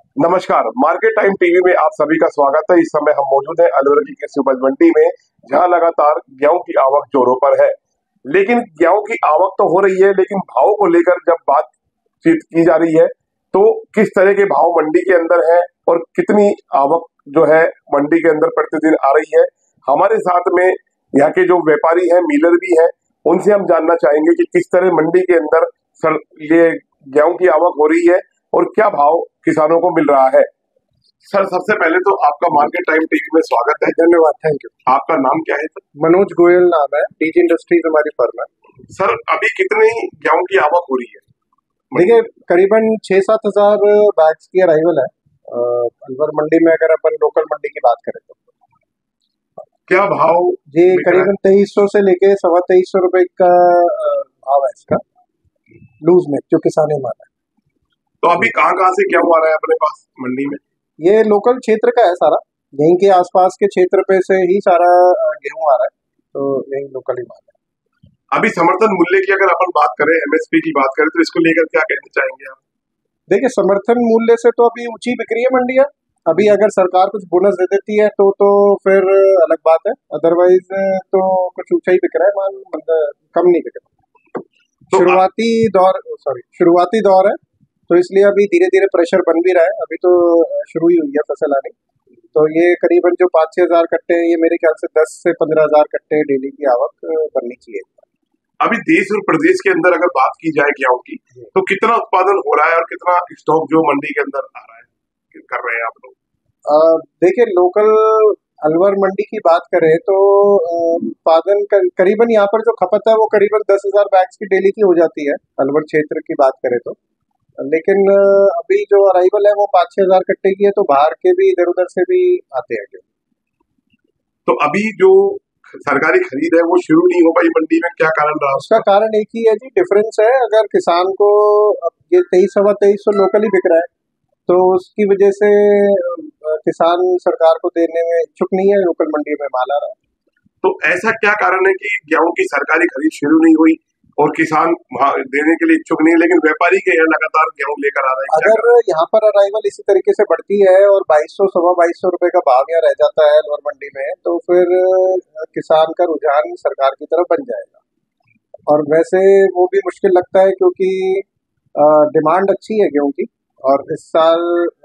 नमस्कार, market time TV में आप सभी का स्वागत है। इस समय हम मौजूद हैं अलवर की कृषि उपज मंडी में, जहां लगातार गेहूं की आवक जोरों पर है। लेकिन गेहूं की आवक तो हो रही है, लेकिन भाव को लेकर जब बातचीत की जा रही है तो किस तरह के भाव मंडी के अंदर है और कितनी आवक जो है मंडी के अंदर प्रतिदिन आ रही है, हमारे साथ में यहाँ के जो व्यापारी हैं, मिलर भी हैं, उनसे हम जानना चाहेंगे कि किस तरह मंडी के अंदर ये गेहूं की आवक हो रही है और क्या भाव किसानों को मिल रहा है। सर, सबसे पहले तो आपका मार्केट टाइम टीवी में स्वागत है। धन्यवाद, थैंक यू। आपका नाम क्या है सर? मनोज गोयल नाम है, डीजी इंडस्ट्रीज हमारी फर्म है। सर, अभी कितनी गेहूं की आवक हो रही है? देखिए, करीबन 6-7 हजार बैग्स की अराइवल है अलवर मंडी में। अगर अपन लोकल मंडी की बात करें तो क्या भाव जी करीबन 2300 से लेके 2350 रुपए का भाव है इसका, लूज में जो किसानी माल है। तो अभी कहाँ से गेहूं आ रहा है अपने पास मंडी में? ये लोकल क्षेत्र का है सारा, यहीं के आसपास के क्षेत्र पे से ही सारा गेहूं आ रहा है, तो यही लोकल ही माल है। अभी समर्थन मूल्य की अगर अपन बात करें, एमएसपी की बात करें, तो इसको लेकर क्या कहना चाहेंगे आप? देखिए, समर्थन मूल्य से तो अभी ऊंची बिक्री है मंडियां। अभी अगर सरकार कुछ बोनस दे देती है तो फिर अलग बात है, अदरवाइज तो कुछ ऊंचा ही बिक रहा है माल, मतलब कम नहीं बिक रहा। तो शुरुआती दौर है, तो इसलिए अभी धीरे धीरे प्रेशर बन भी रहा है। अभी तो शुरू ही हुई है फसल आनी, तो ये करीबन जो 5-6 हजार कट्टे हैं, ये मेरे ख्याल से 10 से 15 हजार कट्टे डेली की आवक बननी चाहिए। अभी देश और प्रदेश के अंदर अगर बात की जाए गेहूं की, तो कितना उत्पादन हो रहा है और कितना स्टॉक जो मंडी के अंदर आ रहा है, कर रहे हैं आप लोग? देखिए, लोकल अलवर मंडी की बात करें तो उत्पादन करीबन यहाँ पर जो खपत है वो करीबन 10,000 बैग्स की डेली की हो जाती है अलवर क्षेत्र की बात करें तो। लेकिन अभी जो अराइवल है वो 5-6 हजार कट्टे की है, तो बाहर के भी इधर उधर से भी आते हैं। तो अभी जो सरकारी खरीद है वो शुरू नहीं हो पाई मंडी में, क्या कारण रहा? उसका कारण एक ही है जी, डिफरेंस है। अगर किसान को ये 2300 लोकल ही बिक रहा है, तो उसकी वजह से किसान सरकार को देने में इच्छुक नहीं है, लोकल मंडी में माल आ रहा है। तो ऐसा क्या कारण है कि गेहूं की सरकारी खरीद शुरू नहीं हुई और किसान देने के लिए इच्छुक नहीं, लेकिन व्यापारी के यहाँ लगातार गेहूं लेकर आ रहे हैं? अगर यहाँ पर अराइवल इसी तरीके से बढ़ती है और 2200-2250 रुपए का भाव यहाँ रह जाता है अलवर मंडी में, तो फिर किसान का रुझान सरकार की तरफ बन जाएगा। और वैसे वो भी मुश्किल लगता है, क्योंकि डिमांड अच्छी है गेहूं की, और इस साल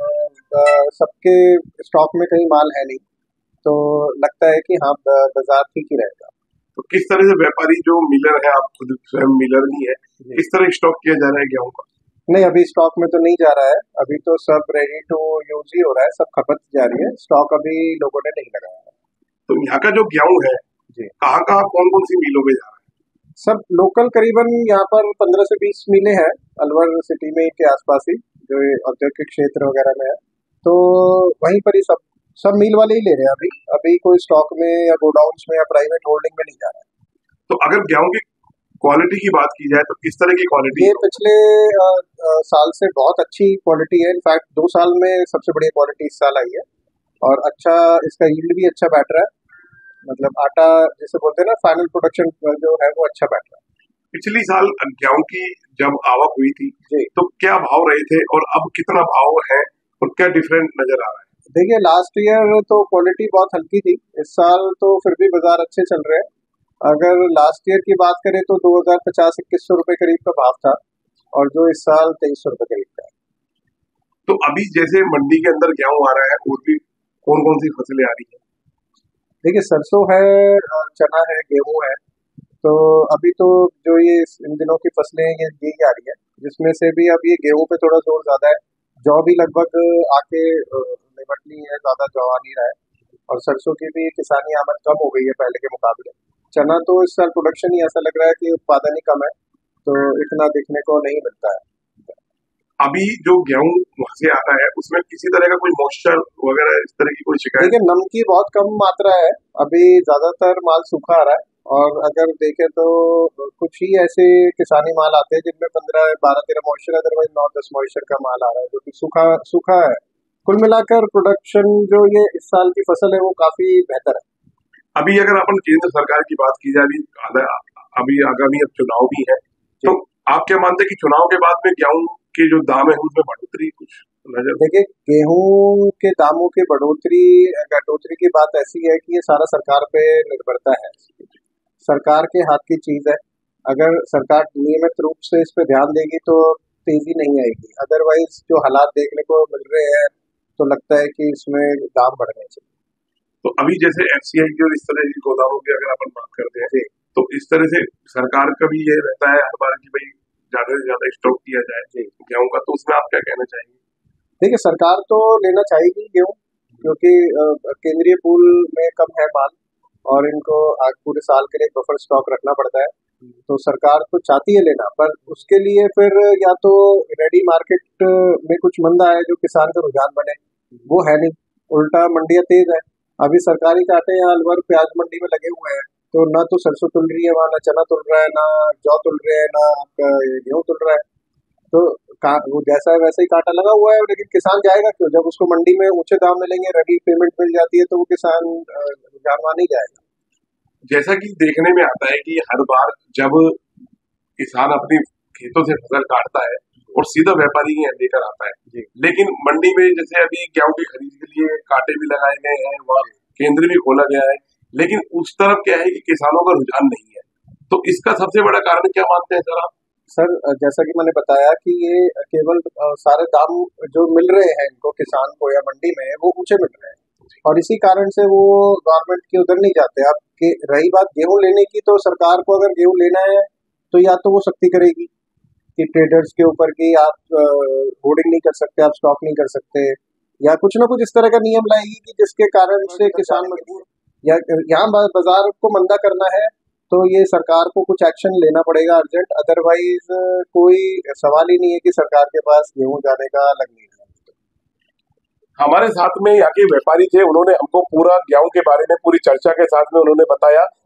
सबके स्टॉक में कहीं माल है नहीं, तो लगता है कि हाँ बाजार ठीक ही रहेगा। तो किस तरह से व्यापारी जो मिलर है, आप खुद स्वयं मिलर नहीं है, किस तरह स्टॉक किया जा रहा है गेहूं का? नहीं, अभी स्टॉक में तो नहीं जा रहा है, अभी तो सब रेडी टू यूज ही हो रहा है, सब खपत जा रही है, स्टॉक अभी लोगों ने नहीं लगाया है। तो यहाँ का जो गेहूं है जी, कहाँ कौन कौन सी मिलों में जा रहा है? सब लोकल, करीबन यहाँ पर 15 से 20 मिलें हैं अलवर सिटी में के आसपास ही, जो औद्योगिक क्षेत्र वगैरह में है, तो वहीं पर ही सब मिल वाले ही ले रहे हैं। अभी कोई स्टॉक में या गोडाउन्स में या प्राइवेट होल्डिंग में नहीं जा रहा है। तो अगर गेहूं की क्वालिटी की बात की जाए तो किस तरह की क्वालिटी? ये पिछले साल से बहुत अच्छी क्वालिटी है। इनफैक्ट 2 साल में सबसे बढ़िया क्वालिटी इस साल आई है, और अच्छा इसका यील्ड भी अच्छा बैठ रहा है, मतलब आटा जैसे बोलते हैं ना, फाइनल प्रोडक्शन जो है वो अच्छा बैठ रहा है। पिछली साल गेहूं की जब आवक हुई थी तो क्या भाव रहे थे और अब कितना भाव है और क्या डिफरेंट नजर आ रहा है? देखिए, लास्ट ईयर तो क्वालिटी बहुत हल्की थी, इस साल तो फिर भी बाजार अच्छे चल रहे हैं। अगर लास्ट ईयर की बात करें तो 2050-2100 रुपए करीब का भाव था, और जो इस साल 2300 रुपए करीब का है। तो अभी जैसे मंडी के अंदर गेहूं आ रहा है, और भी कौन कौन सी फसलें आ रही है? देखिए, सरसों है, चना है, गेहूं है, तो अभी तो जो ये इन दिनों की फसलें ये यही आ रही है, जिसमें से भी अब ये गेहूं पे थोड़ा जोर ज्यादा है। जौ भी लगभग आके निपट ली है, ज्यादा जौ आ नहीं रहा है, और सरसों की भी किसानी आमद कम हो गई है पहले के मुकाबले। चना तो इस साल प्रोडक्शन ही ऐसा लग रहा है कि उत्पादन ही कम है, तो इतना देखने को नहीं मिलता है। अभी जो गेहूं वहां से आता है उसमें किसी तरह का कोई मॉइस्चर वगैरह इस तरह की कोई शिकायत? देखिए, नम की बहुत कम मात्रा है, अभी ज्यादातर माल सूखा आ रहा है, और अगर देखें तो कुछ ही ऐसे किसानी माल आते हैं जिनमें 15-12-13 मॉइस्चर, अदरवाइज 9-10 मॉइस्चर का माल आ रहा है, जो कि सूखा है। कुल मिलाकर प्रोडक्शन जो ये इस साल की फसल है वो काफी बेहतर है। अभी अगर अपन केंद्र सरकार की बात की जाए, अभी आगामी अब चुनाव भी है, तो आप क्या मानते हैं कि चुनाव के बाद में गेहूं के जो दाम है उसमें बढ़ोतरी कुछ नजर? देखिए, गेहूं के दामों के बढ़ोतरी घटोतरी की बात ऐसी है कि ये सारा सरकार पे निर्भरता है। सरकार के हाथ की चीज है। अगर सरकार नियमित रूप से इस पे ध्यान देगी तो तेजी नहीं आएगी, अदरवाइज जो हालात देखने को मिल रहे हैं तो लगता है कि इसमें दाम बढ़ने चाहिए। तो अभी जैसे एफसीआई की और इस तरह की गोदामों की अगर अपन बात करते हैं तो इस तरह से सरकार का भी ये रहता है हर बार कि भाई ज्यादा से ज्यादा स्टॉक किया जाए गेहूं का, तो उसमें आप क्या कहना चाहेंगे? देखिए, सरकार तो लेना चाहेगी गेहूं, क्योंकि केंद्रीय पूल में कम है माल और इनको आज पूरे साल के लिए बफर स्टॉक रखना पड़ता है। तो सरकार तो चाहती है लेना, पर उसके लिए फिर या तो रेडी मार्केट में कुछ मंदा है जो किसान का रुझान बने, वो है नहीं। उल्टा मंडियां तेज है। अभी सरकारी कांटे यहाँ अलवर प्याज मंडी में लगे हुए हैं, तो ना तो सरसों तुल रही है वहाँ, ना चना तुल रहा है, ना जौ तुल रहे हैं, ना आपका गेहूं तुल रहा है। तो वो जैसा है वैसे ही कांटा लगा हुआ है, लेकिन किसान जाएगा क्यों? जब उसको मंडी में ऊंचे दाम मिलेंगे, रेडी पेमेंट मिल जाती है, तो वो किसान रुझान नहीं जाएगा। जैसा कि देखने में आता है कि हर बार जब किसान अपनी खेतों से फसल काटता है और सीधा व्यापारी ही लेकर आता है, लेकिन मंडी में जैसे अभी गेहूं की खरीद के लिए कांटे भी लगाए गए हैं, वहाँ केंद्र भी खोला गया है, लेकिन उस तरफ क्या है कि किसानों का रुझान नहीं है। तो इसका सबसे बड़ा कारण क्या मानते हैं सर आप? सर, जैसा कि मैंने बताया कि ये केवल सारे दाम जो मिल रहे हैं इनको, किसान को या मंडी में, वो ऊंचे मिल रहे हैं और इसी कारण से वो गवर्नमेंट के उधर नहीं जाते। अब रही बात गेहूं लेने की, तो सरकार को अगर गेहूं लेना है तो या तो वो सख्ती करेगी कि ट्रेडर्स के ऊपर कि आप होर्डिंग नहीं कर सकते, आप स्टॉक नहीं कर सकते, या कुछ ना कुछ इस तरह का नियम लाएगी कि जिसके कारण से किसान मजबूर, या यहाँ बाजार को मंदा करना है तो ये सरकार को कुछ एक्शन लेना पड़ेगा अर्जेंट, अदरवाइज कोई सवाल ही नहीं है कि सरकार के पास गेहूं जाने का लग नहीं रहा। हमारे साथ में यहाँ के व्यापारी थे, उन्होंने हमको पूरा गेहूं के बारे में पूरी चर्चा के साथ में उन्होंने बताया